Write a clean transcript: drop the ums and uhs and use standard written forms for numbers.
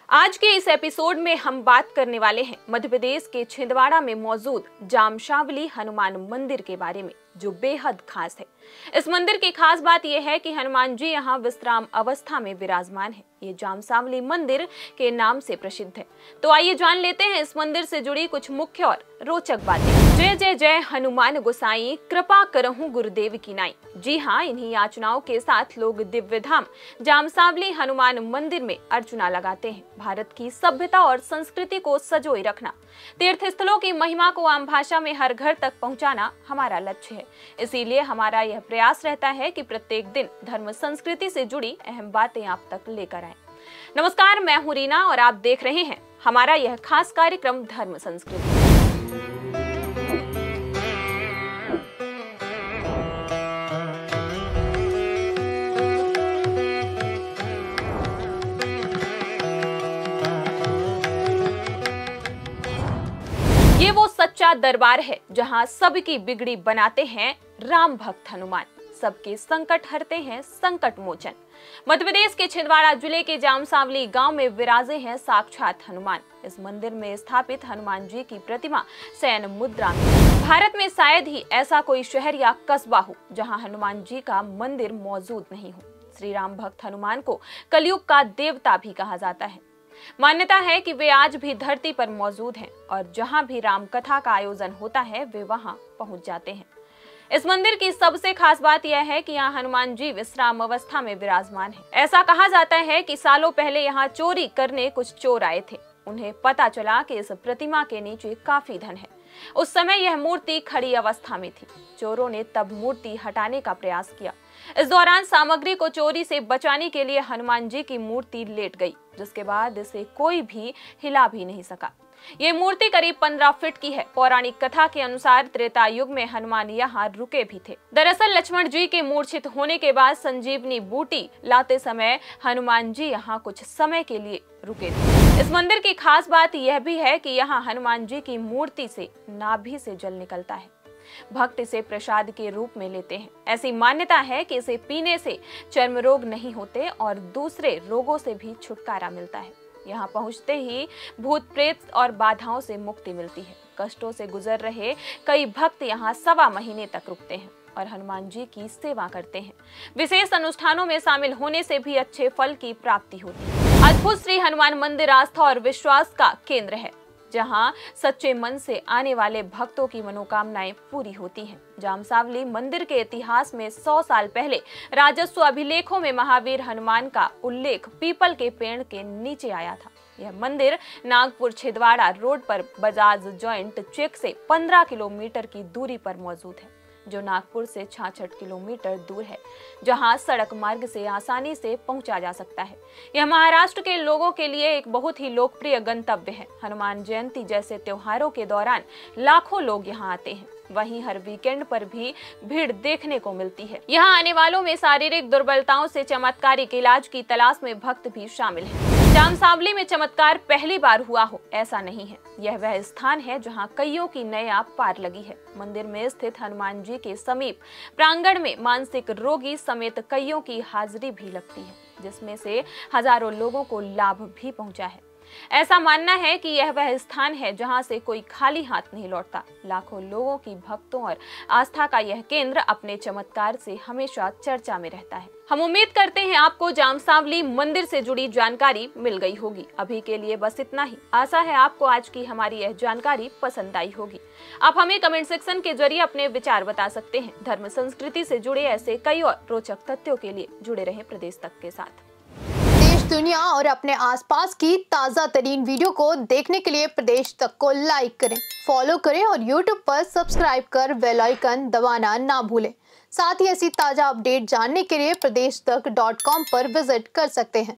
आज के इस एपिसोड में हम बात करने वाले हैं मध्य प्रदेश के छिंदवाड़ा में मौजूद जामशावली हनुमान मंदिर के बारे में, जो बेहद खास है। इस मंदिर की खास बात यह है कि हनुमान जी यहाँ विश्राम अवस्था में विराजमान है। ये जामशावली मंदिर के नाम से प्रसिद्ध है। तो आइए जान लेते हैं इस मंदिर से जुड़ी कुछ मुख्य और रोचक बातें। जय जय जय हनुमान गोसाई, कृपा करहूं गुरुदेव की नाई। जी हाँ, इन्हीं याचनाओं के साथ लोग दिव्य धाम जामशावली हनुमान मंदिर में अर्चना लगाते हैं। भारत की सभ्यता और संस्कृति को सजोए रखना, तीर्थ स्थलों की महिमा को आम भाषा में हर घर तक पहुंचाना हमारा लक्ष्य है। इसीलिए हमारा यह प्रयास रहता है कि प्रत्येक दिन धर्म संस्कृति से जुड़ी अहम बातें आप तक लेकर आएं। नमस्कार, मैं हूं रीना और आप देख रहे हैं हमारा यह खास कार्यक्रम धर्म संस्कृति। ये वो सच्चा दरबार है जहां सबकी बिगड़ी बनाते हैं राम भक्त हनुमान, सबके संकट हरते हैं संकट मोचन। मध्य प्रदेश के छिंदवाड़ा जिले के जामशावली गांव में विराजे हैं साक्षात हनुमान। इस मंदिर में स्थापित हनुमान जी की प्रतिमा शयन मुद्रा में। भारत में शायद ही ऐसा कोई शहर या कस्बा हो जहां हनुमान जी का मंदिर मौजूद नहीं हो। श्री राम भक्त हनुमान को कलयुग का देवता भी कहा जाता है। मान्यता है कि वे आज भी धरती पर मौजूद हैं और जहां भी राम कथा का आयोजन होता है वे वहां पहुंच जाते हैं। इस मंदिर की सबसे खास बात यह है कि यहाँ हनुमान जी विश्राम अवस्था में विराजमान हैं। ऐसा कहा जाता है कि सालों पहले यहाँ चोरी करने कुछ चोर आए थे। उन्हें पता चला कि इस प्रतिमा के नीचे काफी धन है। उस समय यह मूर्ति खड़ी अवस्था में थी। चोरों ने तब मूर्ति हटाने का प्रयास किया। इस दौरान सामग्री को चोरी से बचाने के लिए हनुमान जी की मूर्ति लेट गई, जिसके बाद इसे कोई भी हिला भी नहीं सका। ये मूर्ति करीब 15 फीट की है। पौराणिक कथा के अनुसार त्रेता युग में हनुमान यहाँ रुके भी थे। दरअसल लक्ष्मण जी के मूर्छित होने के बाद संजीवनी बूटी लाते समय हनुमान जी यहाँ कुछ समय के लिए रुके थे। इस मंदिर की खास बात यह भी है कि यहाँ हनुमान जी की मूर्ति से नाभि से जल निकलता है। भक्त इसे प्रसाद के रूप में लेते हैं। ऐसी मान्यता है कि इसे पीने से चर्म रोग नहीं होते और दूसरे रोगों से भी छुटकारा मिलता है। यहाँ पहुँचते ही भूत प्रेत और बाधाओं से मुक्ति मिलती है। कष्टों से गुजर रहे कई भक्त यहाँ 1.25 महीने तक रुकते हैं और हनुमान जी की सेवा करते हैं। विशेष अनुष्ठानों में शामिल होने से भी अच्छे फल की प्राप्ति होती है। अद्भुत श्री हनुमान मंदिर आस्था और विश्वास का केंद्र है, जहां सच्चे मन से आने वाले भक्तों की मनोकामनाएं पूरी होती हैं। जामशावली मंदिर के इतिहास में 100 साल पहले राजस्व अभिलेखों में महावीर हनुमान का उल्लेख पीपल के पेड़ के नीचे आया था। यह मंदिर नागपुर छिंदवाड़ा रोड पर बजाज जॉइंट चेक से 15 किलोमीटर की दूरी पर मौजूद है, जो नागपुर से 66 किलोमीटर दूर है, जहां सड़क मार्ग से आसानी से पहुंचा जा सकता है। यह महाराष्ट्र के लोगों के लिए एक बहुत ही लोकप्रिय गंतव्य है। हनुमान जयंती जैसे त्योहारों के दौरान लाखों लोग यहां आते हैं। वहीं हर वीकेंड पर भी भीड़ देखने को मिलती है। यहाँ आने वालों में शारीरिक दुर्बलताओं से चमत्कारिक इलाज की तलाश में भक्त भी शामिल हैं। जामशावली में चमत्कार पहली बार हुआ हो ऐसा नहीं है। यह वह स्थान है जहां कईयों की नया पार लगी है। मंदिर में स्थित हनुमान जी के समीप प्रांगण में मानसिक रोगी समेत कईयों की हाजिरी भी लगती है, जिसमें से हजारों लोगों को लाभ भी पहुंचा है। ऐसा मानना है कि यह वह स्थान है जहां से कोई खाली हाथ नहीं लौटता। लाखों लोगों की भक्तों और आस्था का यह केंद्र अपने चमत्कार से हमेशा चर्चा में रहता है। हम उम्मीद करते हैं आपको जामशावली मंदिर से जुड़ी जानकारी मिल गई होगी। अभी के लिए बस इतना ही। आशा है आपको आज की हमारी यह जानकारी पसंद आई होगी। आप हमें कमेंट सेक्शन के जरिए अपने विचार बता सकते हैं। धर्म संस्कृति से जुड़े ऐसे कई और रोचक तथ्यों के लिए जुड़े रहें प्रदेश तक के साथ। देश दुनिया और अपने आसपास की ताज़ा तरीन वीडियो को देखने के लिए प्रदेश तक को लाइक करें, फॉलो करें और यूट्यूब पर सब्सक्राइब कर बेल आइकन दबाना ना भूलें। साथ ही ऐसी ताज़ा अपडेट जानने के लिए pradesh tak.com पर विजिट कर सकते हैं।